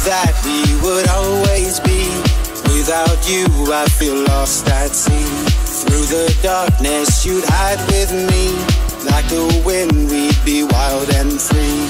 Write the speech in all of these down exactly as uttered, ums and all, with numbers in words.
that we would always be. Without you, I feel lost at sea. Through the darkness, you'd hide with me. Like the wind, we'd be wild and free.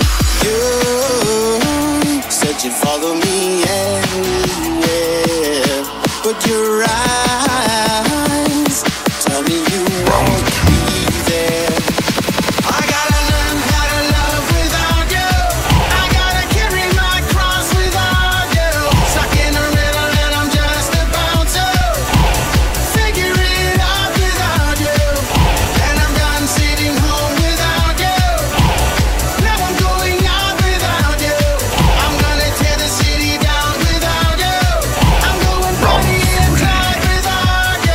You said you'd follow me anywhere, but your eyes tell me you won't be there. I gotta learn how to love without you. I gotta carry my cross without you. Stuck in the middle and I'm just about to figure it out without you. And I'm done sitting home without you. Now I'm going out without you. I'm gonna tear the city down without you. I'm going party and drive without you.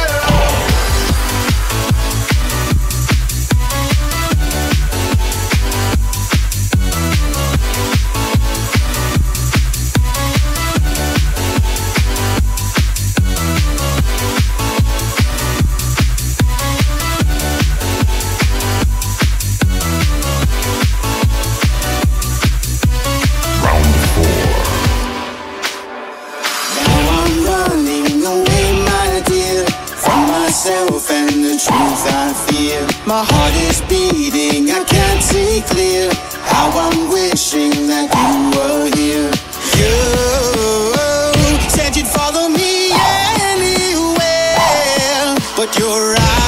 Now I'm running away, my dear, from myself and the truth I fear. My heart is beating, I can't see clear. How I'm wishing that you were here. You said you'd follow me anywhere, but your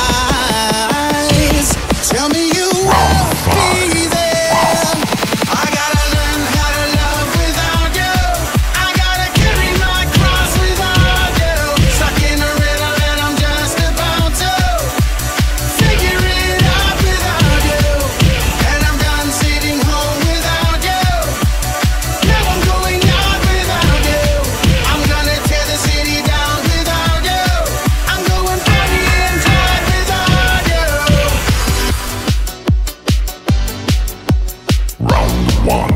eyes tell me you won't be there. I gotta learn how to love without you. I gotta carry my cross without you. Stuck in the middle and I'm just about to figure it out without you. And I'm done sitting home without you. Now I'm going out without you. I'm gonna tear the city down without you. I'm going party and drive without you. Round one.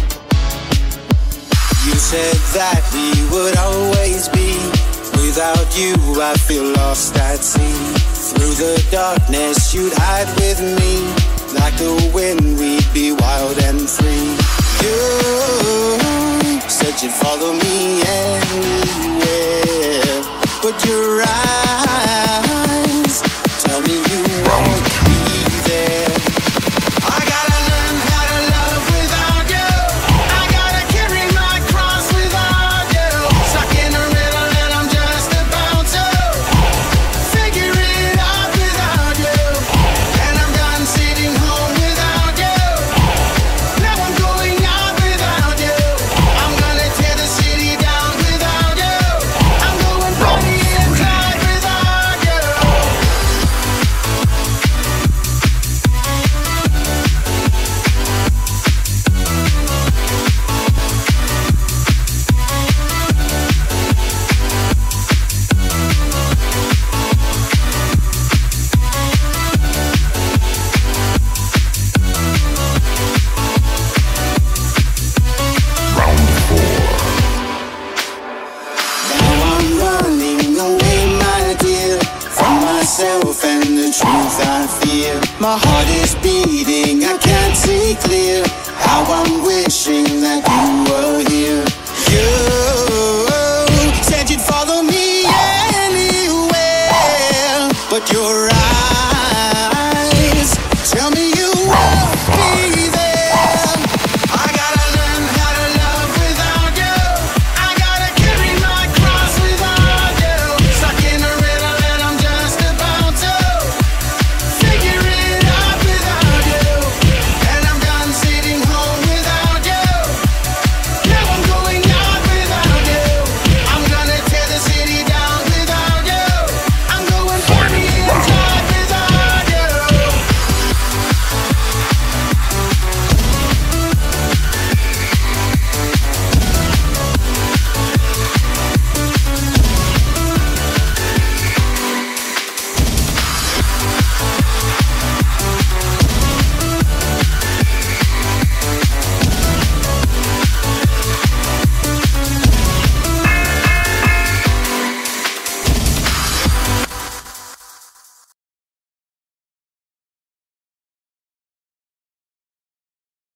You said that we would always be. Without you, I feel lost at sea. Through the darkness, you'd hide with me. Like the wind, we'd be wild and free. You said you'd follow me anywhere, but your eyes tell me you won't be there. I gotta learn how to love without you. I gotta carry my cross without you. Stuck in the middle and I'm just about to figure it out without you. And I'm done sitting home without you. Now I'm going out without you. I'm gonna tear the city down without you. I'm going party and drive without you. Round four. Now I'm running away, my dear, from myself and the truth I fear. My heart is beating, I can't see clear. How I'm wishing that you were here. You said you'd follow me anywhere, but your